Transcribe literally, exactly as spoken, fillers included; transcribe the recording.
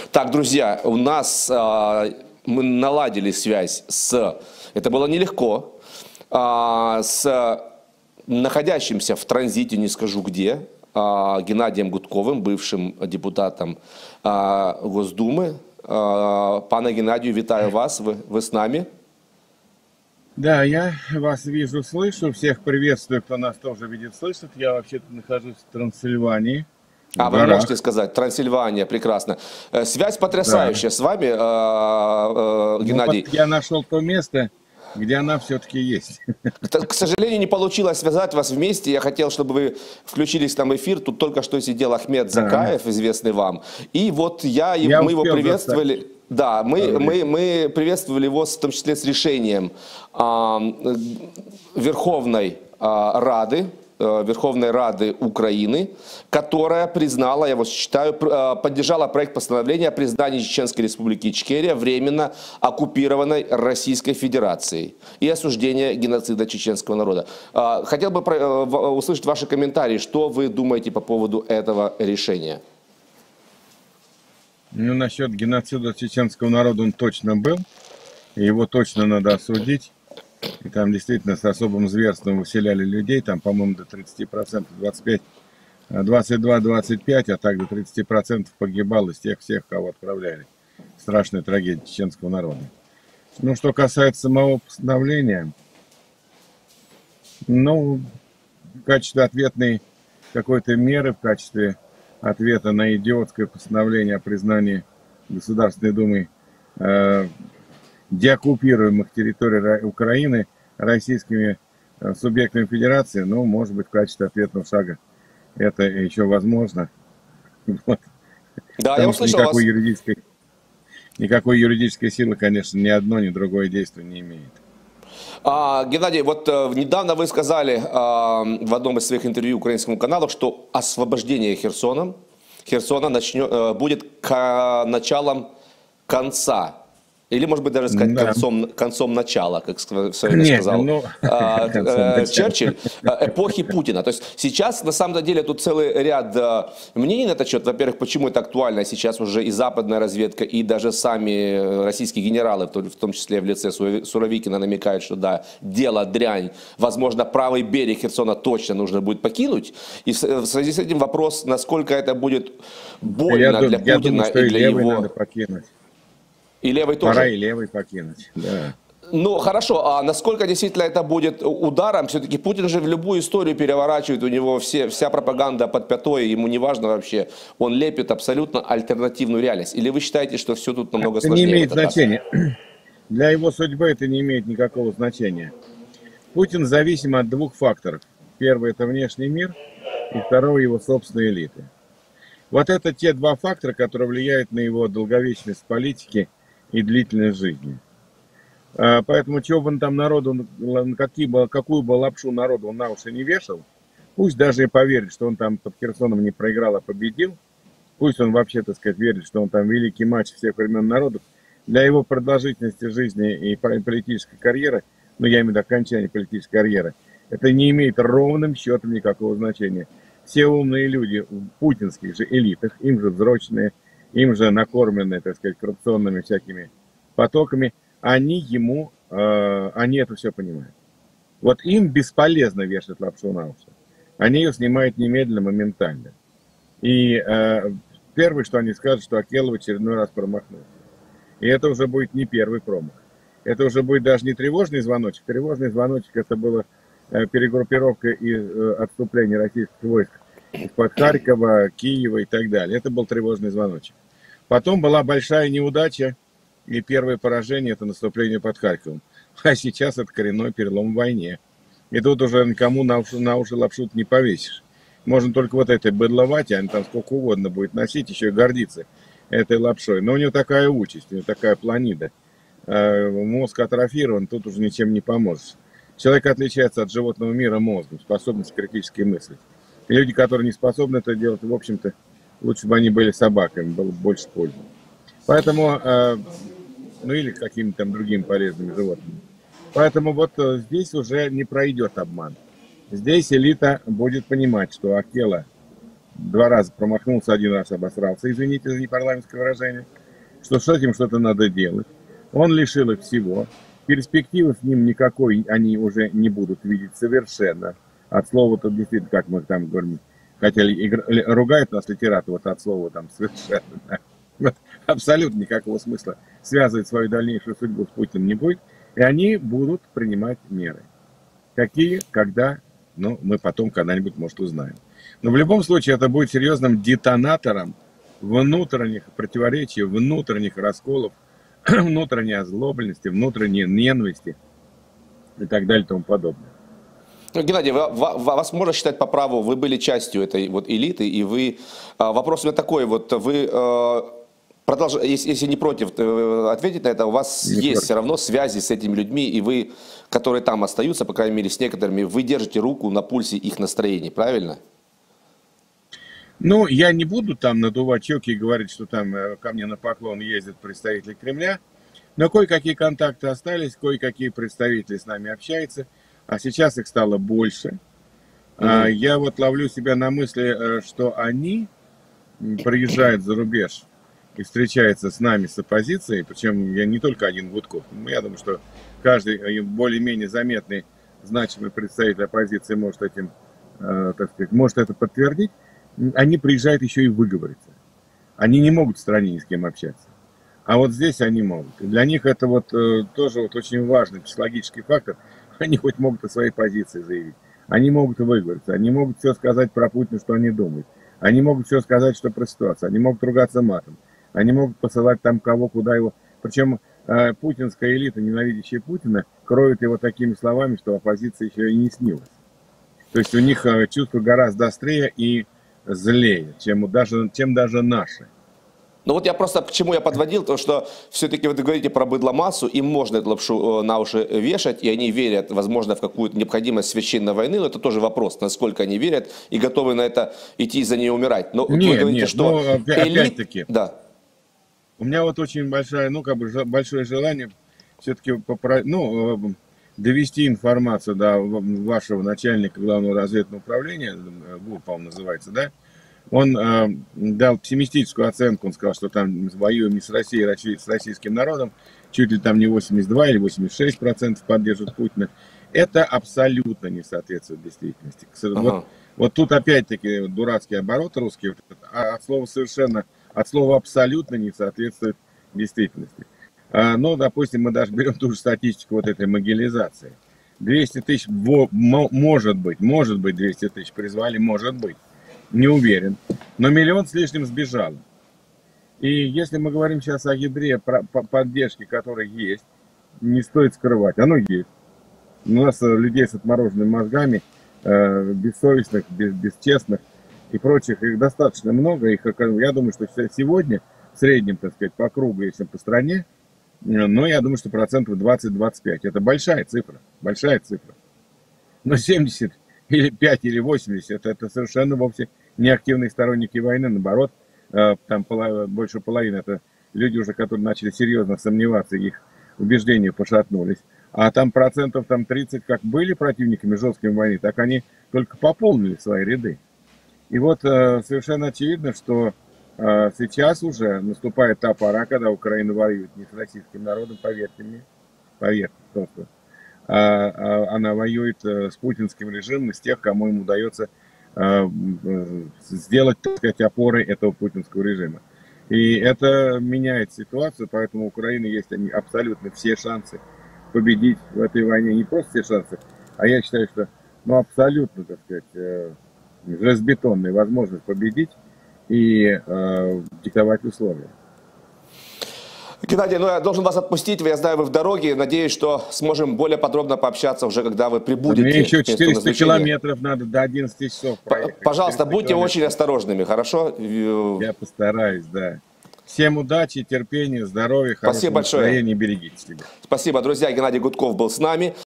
Так, друзья, у нас а, мы наладили связь с, это было нелегко, а, с находящимся в транзите, не скажу где, а, Геннадием Гудковым, бывшим депутатом а, Госдумы. А, пане Геннадию, витаю вас, вы, вы с нами? Да, я вас вижу, слышу, всех приветствую, кто нас тоже видит, слышит. Я вообще-то нахожусь в Трансильвании, в А вы можете горах. сказать, Трансильвания, прекрасно. Э, Связь Да. потрясающая с вами, э, э, Ну, вот Геннадий. я нашел то место, где она все-таки есть. К к сожалению, не получилось связать вас вместе. Я хотел, чтобы вы включились там в эфир. Тут только что сидел Ахмед Да. Закаев, известный вам. И вот я, и Я мы его успел застать приветствовали. Да, мы, пару мы, времени. мы приветствовали его в том числе с решением а, Верховной а, Рады, э, Верховной Рады Украины, которая признала, я вот считаю, пр- э, поддержала проект постановления о признании Чеченской Республики Ичкерия временно оккупированной Российской Федерацией и осуждение геноцида чеченского народа. А, Хотел бы про- э, в- услышать ваши комментарии, что вы думаете по поводу этого решения. Ну, насчет геноцида чеченского народа он точно был, и его точно надо осудить. И там действительно с особым зверством выселяли людей, там, по-моему, до тридцати процентов, двадцать пять, двадцать два двадцать пять, а так до тридцати процентов погибало из тех всех, кого отправляли. Страшная трагедия чеченского народа. Ну, что касается самого постановления, ну, в качестве ответной какой-то меры, в качестве ответа на идиотское постановление о признании Государственной Думы э, деоккупируемых территорий Ра- Украины российскими э, субъектами Федерации, ну, может быть, в качестве ответного шага это еще возможно. Вот. Да, я Потому что услышал никакой вас. юридической, никакой юридической силы, конечно, ни одно, ни другое действие не имеет. А, Геннадий, вот э, недавно вы сказали а, в одном из своих интервью украинскому каналу, что освобождение Херсона, Херсона начнет, э, будет к началом конца, или, может быть, даже сказать Да. концом, концом начала, как в свое время Не, сказал ну, а, концом э, начала. Черчилль, э, эпохи Путина. То есть сейчас, на самом деле, тут целый ряд э, мнений на этот счет. Во-первых, почему это актуально сейчас уже и западная разведка, и даже сами э, российские генералы, в том в том числе в лице Сурови- Суровикина, намекают, что да, дело дрянь. Возможно, правый берег Херсона точно нужно будет покинуть. И в в связи с этим вопрос, насколько это будет Я, больно ду- для я думаю, Путина что и и для левый надо его... покинуть. И левый Пора тоже. и левый покинуть, да. Ну, хорошо, а насколько действительно это будет ударом? Все-таки Путин же в любую историю переворачивает, у него все, вся пропаганда под пятой, ему не важно вообще. Он лепит абсолютно альтернативную реальность. Или вы считаете, что все тут намного Это не сложнее в имеет этот раз? значения. Для его судьбы это не имеет никакого значения. Путин зависим от двух факторов. Первый – это внешний мир, и второй – его собственные элиты. Вот это те два фактора, которые влияют на его долговечность политики и длительность жизни. А, Поэтому чего бы он там народу, на какие бы, какую бы лапшу народу он на уши не вешал, пусть даже и поверит, что он там под Херсоном не проиграл, а победил, пусть он вообще, так сказать, верит, что он там великий матч всех времен народов, для его продолжительности жизни и политической карьеры, ну я имею в виду окончание политической карьеры, это не имеет ровным счетом никакого значения. Все умные люди в путинских же элитах, им же взроченные, им же накормленные, так сказать, коррупционными всякими потоками, они ему, э, они это все понимают. Вот им бесполезно вешать лапшу на уши. Они ее снимают немедленно, моментально. И э, первое, что они скажут, что Акелов в очередной раз промахнулся. И это уже будет не первый промах. Это уже будет даже не тревожный звоночек. Тревожный звоночек это была э, перегруппировка и э, отступление российских войск из-под Харькова, Киева и так далее. Это был тревожный звоночек. Потом была большая неудача, и первое поражение это наступление под Харьковом. А сейчас это коренной перелом в войне. И тут уже никому на уши, на уши лапшу не повесишь. Можно только вот этой быдловать, а там сколько угодно будет носить, еще и гордиться этой лапшой. Но у него такая участь, у него такая планида. Мозг атрофирован, тут уже ничем не поможешь. Человек отличается от животного мира мозгом, способностью критически мыслить. И люди, которые не способны это делать, в общем-то, лучше бы они были собаками, было бы больше пользы. Поэтому, ну или какими-то там другими полезными животными. Поэтому вот здесь уже не пройдет обман. Здесь элита будет понимать, что Акела два раза промахнулся, один раз обосрался, извините за непарламентское выражение. что с этим что-то надо делать. Он лишил их всего. Перспективы с ним никакой они уже не будут видеть совершенно. От слова-то действительно, как мы там говорим, хотели игр... ругают нас литераторы, вот от слова там совершенно. Вот, абсолютно никакого смысла связывать свою дальнейшую судьбу с Путиным не будет. И они будут принимать меры. Какие, когда, ну, мы потом когда-нибудь, может, узнаем. Но в любом случае это будет серьезным детонатором внутренних противоречий, внутренних расколов, внутренней озлобленности, внутренней ненависти и так далее и тому подобное. Ну, Геннадий, вы, вас можно считать по праву, вы были частью этой вот элиты, и вы, вопрос у меня такой, вот вы, продолж, если, если не против ответить на это, у вас не есть против. Все равно связи с этими людьми, и вы, которые там остаются, по крайней мере, с некоторыми, вы держите руку на пульсе их настроений, правильно? Ну, я не буду там надувать щеки и говорить, что там ко мне на поклон ездят представители Кремля, но кое-какие контакты остались, кое-какие представители с нами общаются. А сейчас их стало больше. Mm-hmm. Я вот ловлю себя на мысли, что они приезжают за рубеж и встречаются с нами, с оппозицией. Причем я не только один Гудков. Я думаю, что каждый более-менее заметный, значимый представитель оппозиции может этим, так сказать, может это подтвердить. Они приезжают еще и выговориться. Они не могут в стране ни с кем общаться. А вот здесь они могут. И для них это вот тоже вот очень важный психологический фактор. Они хоть могут о своей позиции заявить. Они могут выговориться. Они могут все сказать про Путина, что они думают. Они могут все сказать, что про ситуацию. Они могут ругаться матом. Они могут посылать там кого, куда его. Причем э, путинская элита, ненавидящая Путина, кроет его такими словами, что оппозиция еще и не снилась. То есть у них э, чувство гораздо острее и злее, чем даже, чем даже наши. Ну вот я просто к чему я подводил, то что все-таки вы говорите про быдломассу, им можно эту лапшу на уши вешать, и они верят, возможно, в какую-то необходимость священной войны, но это тоже вопрос, насколько они верят и готовы на это идти и за нее умирать. Но нет, вы говорите, нет, что но, опять-таки, да. У меня вот очень большое, ну, как бы, большое желание все-таки попро... ну, довести информацию до вашего начальника главного разведного управления, ГУР, по-моему, называется, да? Он э, дал пессимистическую оценку, он сказал, что там воюем не с Россией, а с российским народом, чуть ли там не восемьдесят два или восемьдесят шесть процентов поддерживают Путина. Это абсолютно не соответствует действительности. Ага. Вот, вот тут опять-таки дурацкий оборот русский, а от слова совершенно, от слова абсолютно не соответствует действительности. А, но, допустим, мы даже берем ту же статистику вот этой могилизации. двести тысяч, может быть, может быть двести тысяч призвали, может быть. Не уверен. Но миллион с лишним сбежал. И если мы говорим сейчас о ядре поддержки, которая есть, не стоит скрывать. Оно есть. У нас людей с отмороженными мозгами, бессовестных, бесчестных и прочих, их достаточно много. Их, я думаю, что сегодня в среднем, так сказать, по кругу, если по стране, но я думаю, что процентов двадцать-двадцать пять. Это большая цифра. Большая цифра. Но семьдесят или пять, или восемьдесят, это совершенно вовсе не активные сторонники войны, наоборот, там больше половины это люди уже, которые начали серьезно сомневаться, их убеждения пошатнулись. А там процентов там тридцать как были противниками жесткой войны, так они только пополнили свои ряды. И вот совершенно очевидно, что сейчас уже наступает та пора, когда Украина воюет не с российским народом, поверьте мне, поверьте просто. Она воюет с путинским режимом, из тех, кому им удается сделать, так сказать, опорой этого путинского режима. И это меняет ситуацию, поэтому у Украины есть абсолютно все шансы победить в этой войне. Не просто все шансы, а я считаю, что ну, абсолютно, так сказать, железобетонная возможность победить и э, диктовать условия. Геннадий, ну я должен вас отпустить, я знаю, вы в дороге, надеюсь, что сможем более подробно пообщаться уже, когда вы прибудете. Мне еще четыреста километров надо до одиннадцати часов проехать. Пожалуйста, будьте километров. Очень осторожными, хорошо? Я постараюсь, да. Всем удачи, терпения, здоровья, хорошего настроения, берегите себя. Спасибо, друзья, Геннадий Гудков был с нами.